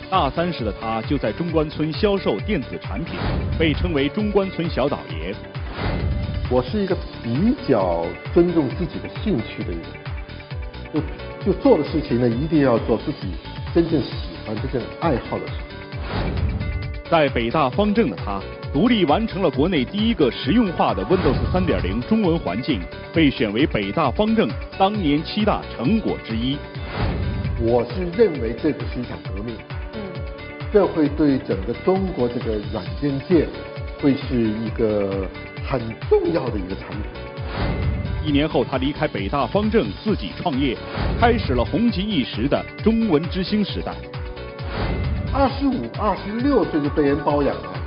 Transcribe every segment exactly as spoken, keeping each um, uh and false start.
大三时的他就在中关村销售电子产品，被称为中关村小倒爷。 我是一个比较尊重自己的兴趣的一个人，就就做的事情呢，一定要做自己真正喜欢、真正爱好的事情。 在北大方正的他，独立完成了国内第一个实用化的 Windows 三点零 中文环境，被选为北大方正当年七大成果之一。 我是认为这个是一场革命，嗯，这会对整个中国这个软件界会是一个很重要的一个产品。 一年后，他离开北大方正，自己创业，开始了红极一时的中文之星时代。 二十五、二十六岁就被人包养了，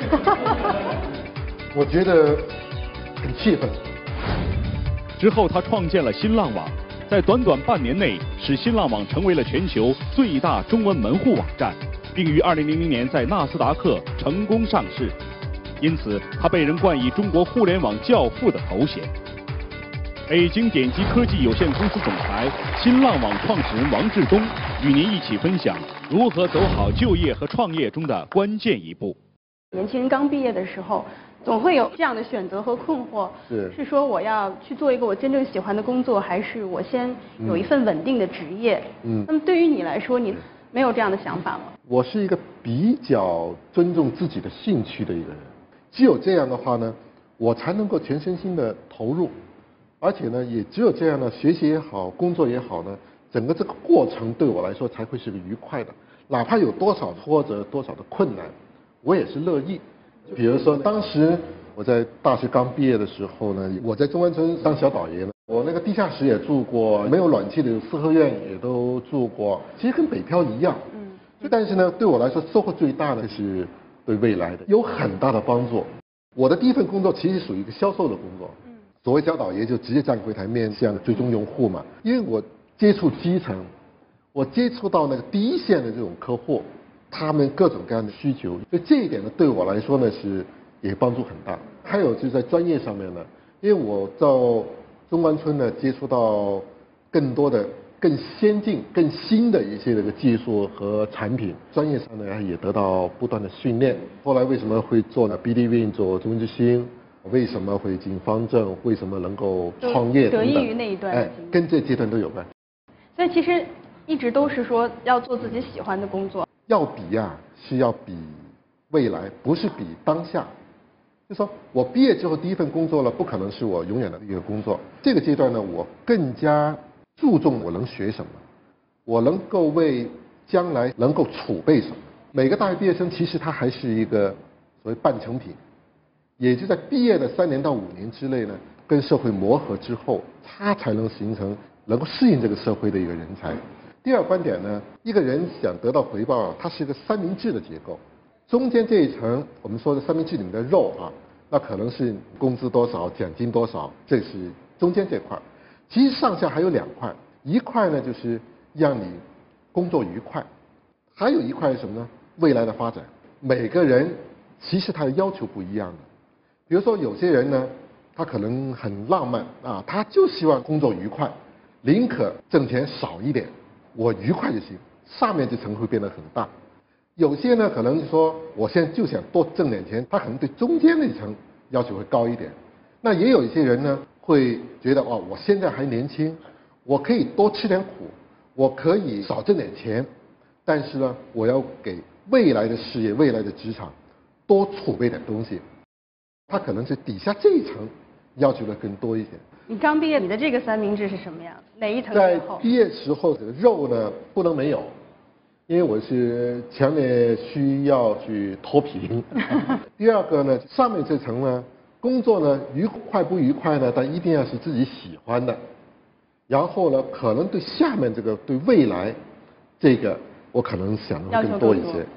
我觉得很气愤。 之后，他创建了新浪网，在短短半年内，使新浪网成为了全球最大中文门户网站，并于二零零零年在纳斯达克成功上市。因此，他被人冠以中国互联网教父的头衔。北京点击科技有限公司总裁、新浪网创始人王志东与您一起分享如何走好就业和创业中的关键一步。 年轻人刚毕业的时候，总会有这样的选择和困惑， 是是说我要去做一个我真正喜欢的工作，还是我先有一份稳定的职业？嗯，那么对于你来说，你没有这样的想法吗？ 我是一个比较尊重自己的兴趣的一个人，只有这样的话呢，我才能够全身心的投入。而且呢，也只有这样呢，学习也好，工作也好呢，整个这个过程对我来说才会是个愉快的。哪怕有多少挫折，多少的困难，我也是乐意。比如说，当时我在大学刚毕业的时候呢，我在中关村当小倒爷呢，我那个地下室也住过，没有暖气的四合院也都住过，其实跟北漂一样。嗯。但是呢，对我来说收获最大的是对未来的有很大的帮助。我的第一份工作其实属于一个销售的工作。所谓小倒爷就直接站柜台面向追踪用户嘛，因为我接触基层，我接触到那个第一线的这种客户，他们各种各样的需求，所以这一点呢对我来说呢是也帮助很大。还有就是在专业上面呢，因为我到中关村呢接触到更多的更先进、更新的一些这个技术和产品，专业上呢也得到不断的训练。后来为什么会做呢 B D Win 做中文之星？为什么会进方正？为什么能够创业等等？ 得益于那一段哎，跟这阶段都有关。 所以其实一直都是说要做自己喜欢的工作。 要比呀、啊，是要比未来，不是比当下。就说我毕业之后第一份工作了，不可能是我永远的一个工作。这个阶段呢，我更加注重我能学什么，我能够为将来能够储备什么。每个大学毕业生其实他还是一个所谓半成品。也就在毕业的三年到五年之内呢，跟社会磨合之后，他才能形成能够适应这个社会的一个人才。第二观点呢，一个人想得到回报，它是一个三明治的结构，中间这一层我们说的三明治里面的肉啊，那可能是工资多少、奖金多少，这是中间这块。其实上下还有两块，一块呢就是让你工作愉快，还有一块是什么呢？未来的发展。每个人其实他的要求不一样的。比如说有些人呢，他可能很浪漫啊，他就希望工作愉快，宁可挣钱少一点，我愉快就行。上面这层会变得很大。有些呢，可能说我现在就想多挣点钱，他可能对中间那层要求会高一点。那也有一些人呢，会觉得哦，我现在还年轻，我可以多吃点苦，我可以少挣点钱，但是呢，我要给未来的事业、未来的职场多储备点东西。他可能是底下这一层要求的更多一点。 你刚毕业，你的这个三明治是什么样？哪一层在最厚？ 毕业时候的肉呢不能没有，因为我是强烈需要去脱贫。第二个呢，上面这层呢，工作呢愉快不愉快呢，但一定要是自己喜欢的。然后呢，可能对下面这个对未来，这个我可能想的更多一些。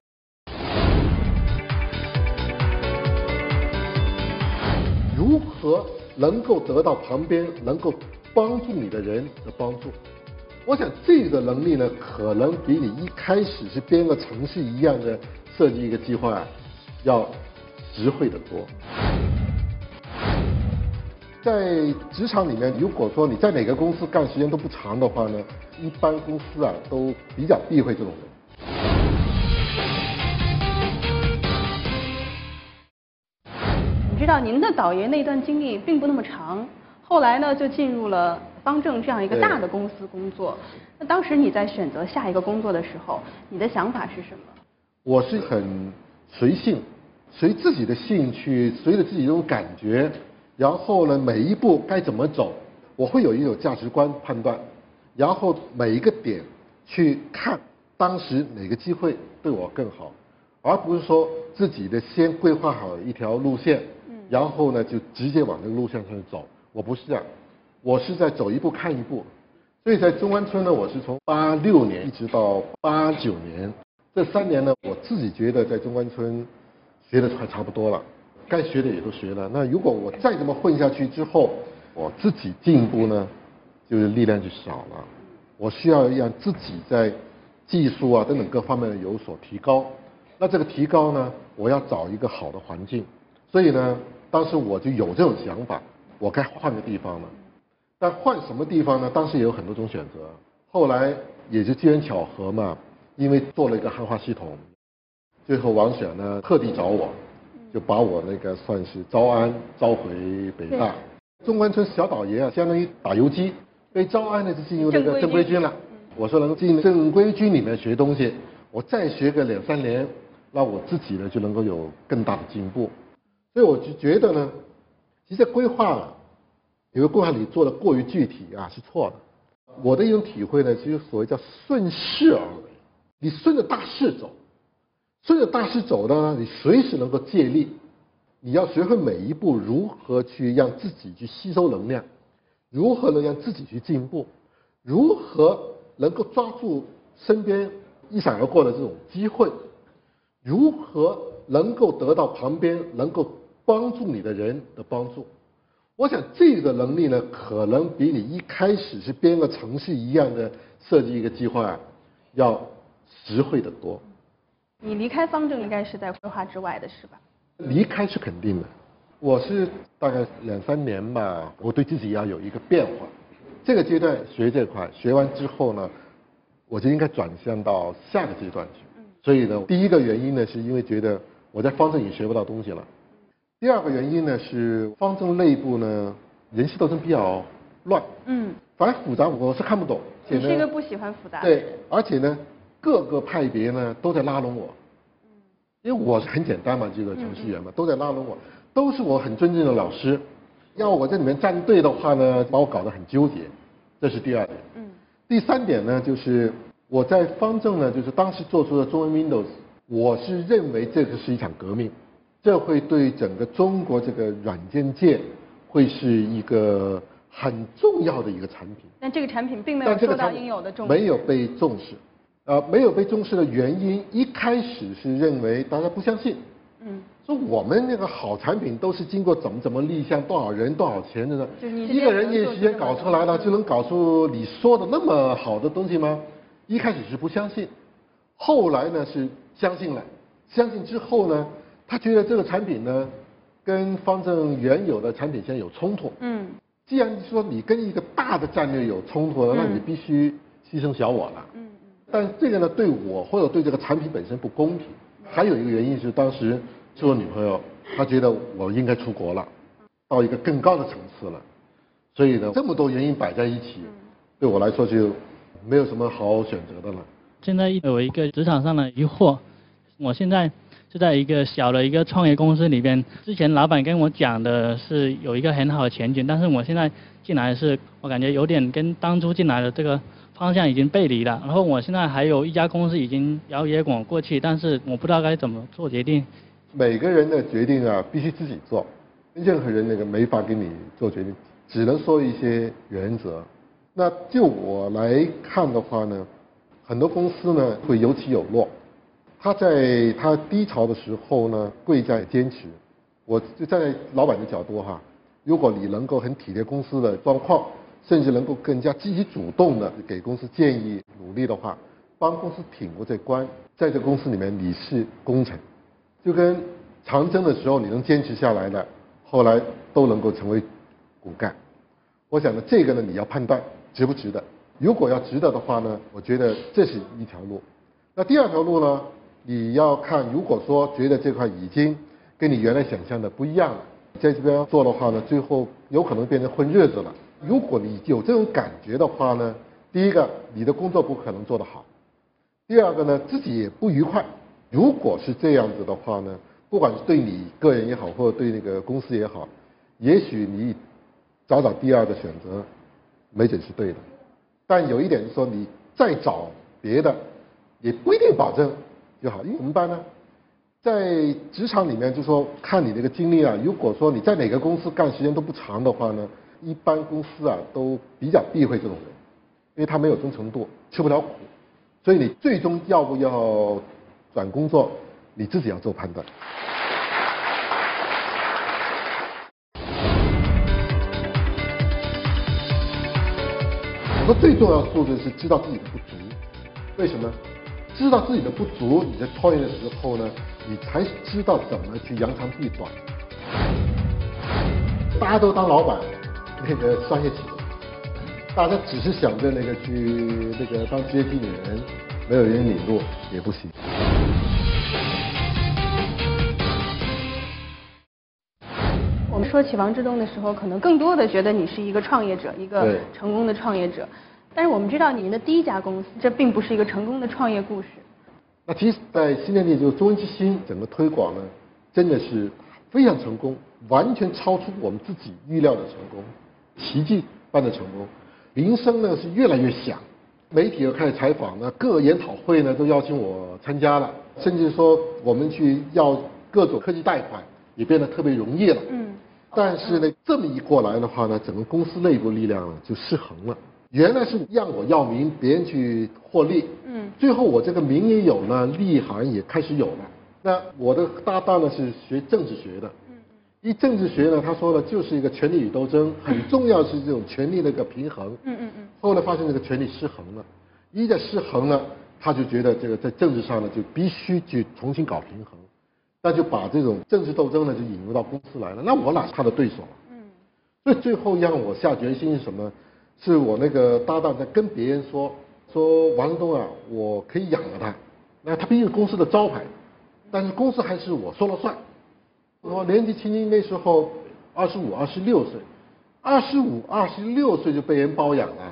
如何能够得到旁边能够帮助你的人的帮助？我想这个能力呢，可能比你一开始是编个程式一样的设计一个计划要实惠得多。在职场里面，如果说你在哪个公司干时间都不长的话呢，一般公司啊都比较避讳这种人。 到您的导爷那段经历并不那么长，后来呢就进入了方正这样一个大的公司工作。那当时你在选择下一个工作的时候，你的想法是什么？ 我是很随性，随自己的兴趣，随着自己这种感觉，然后呢每一步该怎么走，我会有一种价值观判断，然后每一个点去看当时哪个机会对我更好，而不是说自己的先规划好一条路线，然后呢就直接往这个路线上走。我不是这样，我是在走一步看一步。所以在中关村呢，我是从八六年一直到八九年，这三年呢，我自己觉得在中关村学的快差不多了，该学的也都学了。那如果我再这么混下去之后，我自己进步呢，就是力量就少了。我需要让自己在技术啊等等各方面有所提高。那这个提高呢，我要找一个好的环境。所以呢，当时我就有这种想法，我该换个地方了。但换什么地方呢？当时也有很多种选择。后来也就机缘巧合嘛，因为做了一个汉化系统，最后王选呢特地找我，就把我那个算是招安招回北大。中关村小导爷啊，相当于打游击，被招安呢就进入那个正规军了。我说能进正规军里面学东西，我再学个两三年，那我自己呢就能够有更大的进步。所以我就觉得呢，其实规划了，有个规划你做的过于具体啊是错的。我的一种体会呢，其实所谓叫顺势而为，你顺着大势走，顺着大势走呢，你随时能够借力。你要学会每一步如何去让自己去吸收能量，如何能让自己去进步，如何能够抓住身边一闪而过的这种机会，如何能够得到旁边能够帮助你的人的帮助。我想这个能力呢，可能比你一开始是编个程式一样的设计一个计划啊，要实惠得多。 你离开方正应该是在规划之外的，是吧？ 离开是肯定的，我是大概两三年吧，我对自己要有一个变化。这个阶段学这块，学完之后呢，我就应该转向到下个阶段去。所以呢，第一个原因呢，是因为觉得我在方正也学不到东西了。第二个原因呢，是方正内部呢人事斗争比较乱，嗯，反正复杂我是看不懂。 你是一个不喜欢复杂的人。 对，而且呢，各个派别呢都在拉拢我。因为我是很简单嘛，这个程序员嘛，都在拉拢我，都是我很尊敬的老师。要我在里面站队的话呢，把我搞得很纠结，这是第二点。嗯。第三点呢，就是我在方正呢，就是当时做出的中文 Windows， 我是认为这个是一场革命，这会对整个中国这个软件界会是一个很重要的一个产品。 但这个产品并没有受到应有的重视， 没有被重视。呃，没有被重视的原因，一开始是认为大家不相信，嗯，说我们那个好产品都是经过怎么怎么立项，多少人多少钱的呢？一个人业余时间搞出来了，就能搞出你说的那么好的东西吗？一开始是不相信，后来呢是相信了，相信之后呢，他觉得这个产品呢，跟方正原有的产品线有冲突，嗯，既然说你跟一个大的战略有冲突了，那你必须牺牲小我了，嗯。但这个呢，对我或者对这个产品本身不公平。还有一个原因是，当时是我女朋友，她觉得我应该出国了，到一个更高的层次了。所以呢，这么多原因摆在一起，对我来说就没有什么好选择的了。 现在有一个职场上的疑惑，我现在是在一个小的一个创业公司里边，之前老板跟我讲的是有一个很好的前景，但是我现在进来是，我感觉有点跟当初进来的这个方向已经背离了，然后我现在还有一家公司已经摇也滚过去，但是我不知道该怎么做决定。 每个人的决定啊，必须自己做，任何人那个没法给你做决定，只能说一些原则。那就我来看的话呢，很多公司呢会有起有落，他在他低潮的时候呢，贵在坚持。我就站在老板的角度哈，如果你能够很体贴公司的状况，甚至能够更加积极主动的给公司建议努力的话，帮公司挺过这关，在这公司里面你是功臣，就跟长征的时候你能坚持下来的，后来都能够成为骨干。我想呢，这个呢你要判断值不值得。如果要值得的话呢，我觉得这是一条路。那第二条路呢，你要看，如果说觉得这块已经跟你原来想象的不一样了， 在这边做的话呢，最后有可能变成混日子了。如果你有这种感觉的话呢，第一个，你的工作不可能做得好；第二个呢，自己也不愉快。如果是这样子的话呢，不管是对你个人也好，或者对那个公司也好，也许你找找第二个选择，没准是对的。但有一点是说，你再找别的，也不一定保证就好。因为怎么办呢？在职场里面，就说看你这个经历啊，如果说你在哪个公司干时间都不长的话呢，一般公司啊都比较避讳这种人，因为他没有忠诚度，吃不了苦。所以你最终要不要转工作，你自己要做判断。我说最重要的素质是知道自己的不足，为什么？知道自己的不足，你在创业的时候呢，你才知道怎么去扬长避短。大家都当老板，那个商业企业，大家只是想着那个去那个当职业经理人，没有人领路也不行。 我们说起王志东的时候，可能更多的觉得你是一个创业者，一个成功的创业者。但是我们知道您的第一家公司，这并不是一个成功的创业故事。 那其实，在新天地就是中文之星整个推广呢，真的是非常成功，完全超出我们自己预料的成功，奇迹般的成功。铃声呢是越来越响，媒体又开始采访呢，各研讨会呢都邀请我参加了，甚至说我们去要各种科技贷款也变得特别容易了。嗯。但是呢，这么一过来的话呢，整个公司内部力量呢就失衡了。原来是让我要名，别人去获利，嗯，最后我这个名也有了，利好像也开始有了。那我的搭档呢是学政治学的，嗯，一政治学呢，他说的就是一个权力与斗争，很重要是这种权力的一个平衡，嗯嗯嗯。后来发现这个权力失衡了，一在失衡呢，他就觉得这个在政治上呢就必须去重新搞平衡，那就把这种政治斗争呢就引入到公司来了。那我哪是他的对手啊？嗯，所以最后让我下决心是什么？是我那个搭档在跟别人说说王志东啊，我可以养了他，那他毕竟是公司的招牌，但是公司还是我说了算。我年纪轻轻那时候二十五、二十六岁，二十五、二十六岁就被人包养了，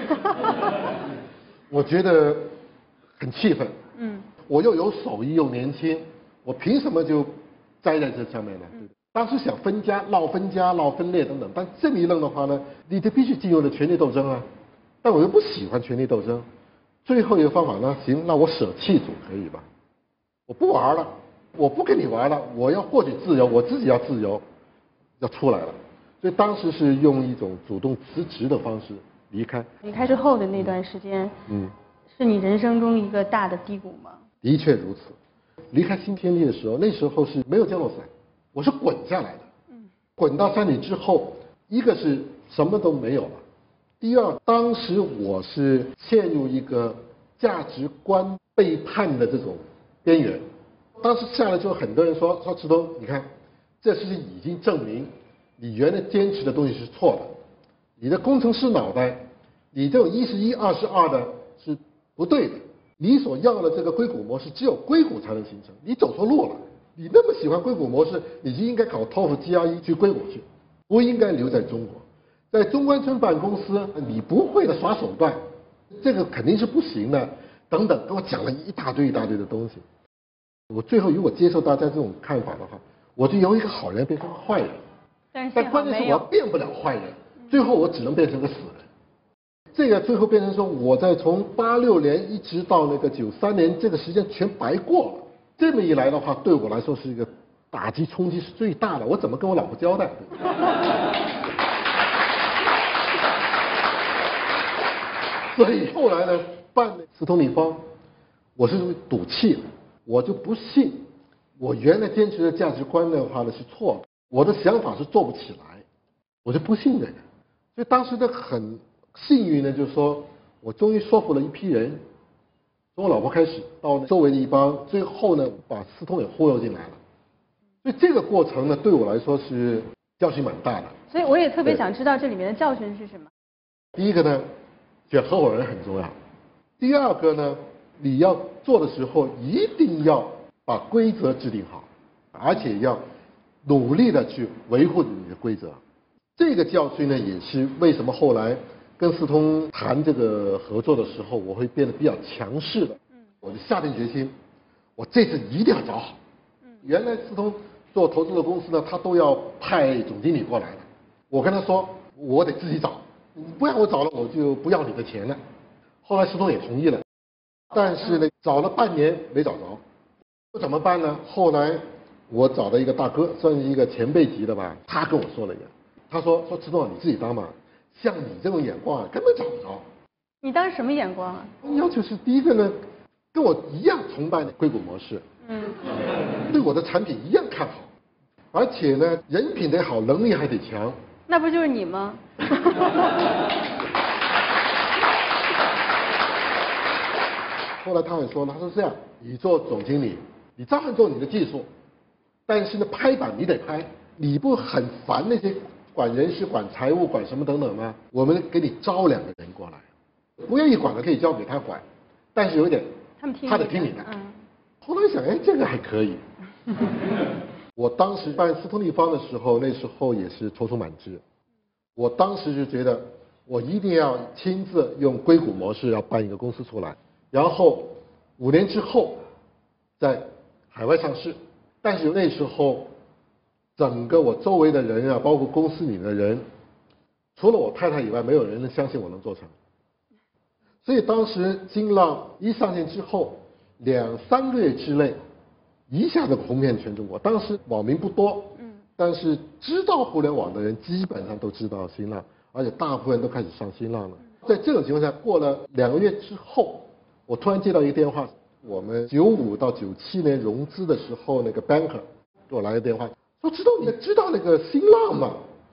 我觉得很气愤。嗯，我又有手艺又年轻，我凭什么就栽在这上面呢？嗯，当时想分家、闹分家、闹分裂等等，但这么一弄的话呢，你就必须进入了权力斗争啊。但我又不喜欢权力斗争，最后一个方法呢，行，那我舍弃组可以吧？我不玩了，我不跟你玩了，我要获取自由，我自己要自由，要出来了。所以当时是用一种主动辞职的方式离开。 离开之后的那段时间，嗯，是你人生中一个大的低谷吗？ 的确如此。离开新天地的时候，那时候是没有降落伞。我是滚下来的，嗯，滚到山里之后，一个是什么都没有了，第二，当时我是陷入一个价值观背叛的这种边缘。当时下来之后，很多人说说志东，你看，这是已经证明你原来坚持的东西是错的，你的工程师脑袋，你这种一是一二是二的是不对的，你所要的这个硅谷模式只有硅谷才能形成，你走错路了。你那么喜欢硅谷模式，你就应该考托福 G R E 去硅谷去，不应该留在中国。在中关村办公司，你不会的耍手段，这个肯定是不行的。等等，跟我讲了一大堆一大堆的东西。我最后如果接受大家这种看法的话，我就由一个好人变成个坏人。 但是但关键是我变不了坏人，最后我只能变成个死人。这个最后变成说，我在从八六年一直到那个九三年，这个时间全白过了。这么一来的话，对我来说是一个打击冲击是最大的。我怎么跟我老婆交代？所以后来呢，办斯通立方，我是赌气的，我就不信我原来坚持的价值观的话呢是错的，我的想法是做不起来，我就不信这个。所以当时的很幸运呢，就是说我终于说服了一批人。从我老婆开始，到周围的一帮，最后呢，把思通也忽悠进来了。所以这个过程呢，对我来说是教训蛮大的。 所以我也特别想知道这里面的教训是什么。 第一个呢，选合伙人很重要。第二个呢，你要做的时候一定要把规则制定好，而且要努力的去维护你的规则。这个教训呢，也是为什么后来跟思通谈这个合作的时候，我会变得比较强势的。我就下定决心，我这次一定要找好。原来思通做投资的公司呢，他都要派总经理过来的。我跟他说，我得自己找，你不让我找了，我就不要你的钱了。后来思通也同意了，但是呢，找了半年没找着，这怎么办呢？后来我找到一个大哥，算是一个前辈级的吧，他跟我说了一个，他说说池东你自己当嘛，像你这种眼光啊，根本找不着。 你当时什么眼光啊？ 要求是第一个呢，跟我一样崇拜硅谷模式， 嗯， 对我的产品一样看好，而且呢，人品得好，能力还得强。 那不就是你吗？ 后来他也说了，他说这样，你做总经理，你照样做你的技术，但是呢，拍板你得拍，你不很烦那些管人事、管财务、管什么等等吗？我们给你招两个人过来，不愿意管的可以交给他管，但是有一点， 他们听他得听你的。 嗯。 后来想，哎，这个还可以。我当时办斯通利方的时候，那时候也是踌躇满志。我当时就觉得，我一定要亲自用硅谷模式要办一个公司出来，然后五年之后在海外上市。但是那时候，整个我周围的人啊，包括公司里的人，除了我太太以外，没有人能相信我能做成。所以当时新浪一上线之后，两三个月之内，一下子红遍全中国。当时网民不多，嗯，但是知道互联网的人基本上都知道新浪，而且大部分都开始上新浪了。在这种情况下，过了两个月之后，我突然接到一个电话，我们九五到九七年融资的时候，那个 banker 给我来个电话，说知道你知道那个新浪吗？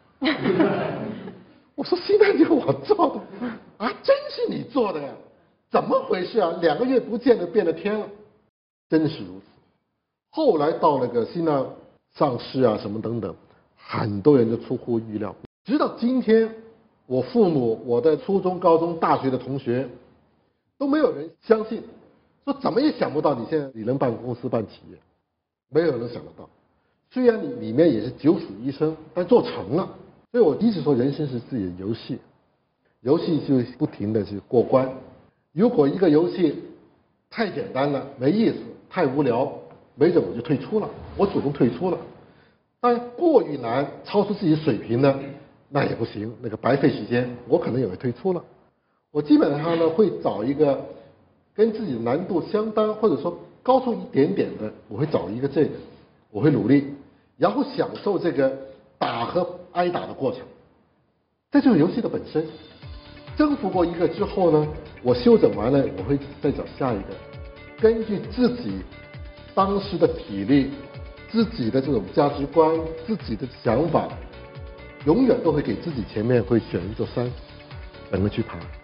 我说新浪就是我做的啊，真是你做的呀？怎么回事啊？两个月不见就变了天了，真是如此。后来到那个新浪上市啊，什么等等，很多人都出乎预料。直到今天，我父母、我的初中、高中、大学的同学，都没有人相信，说怎么也想不到你现在你能办公司、办企业，没有人想得到。虽然你里面也是九死一生，但做成了。所以我一直说，人生是自己的游戏，游戏就不停的去过关。如果一个游戏太简单了，没意思，太无聊，没准我就退出了，我主动退出了。但过于难，超出自己水平呢，那也不行，那个白费时间，我可能也会退出了。我基本上呢会找一个跟自己的难度相当，或者说高出一点点的，我会找一个这个，我会努力，然后享受这个打和挨打的过程。这就是游戏的本身。征服过一个之后呢，我休整完了，我会再找下一个，根据自己当时的体力、自己的这种价值观、自己的想法，永远都会给自己前面会选一座山，等着去爬。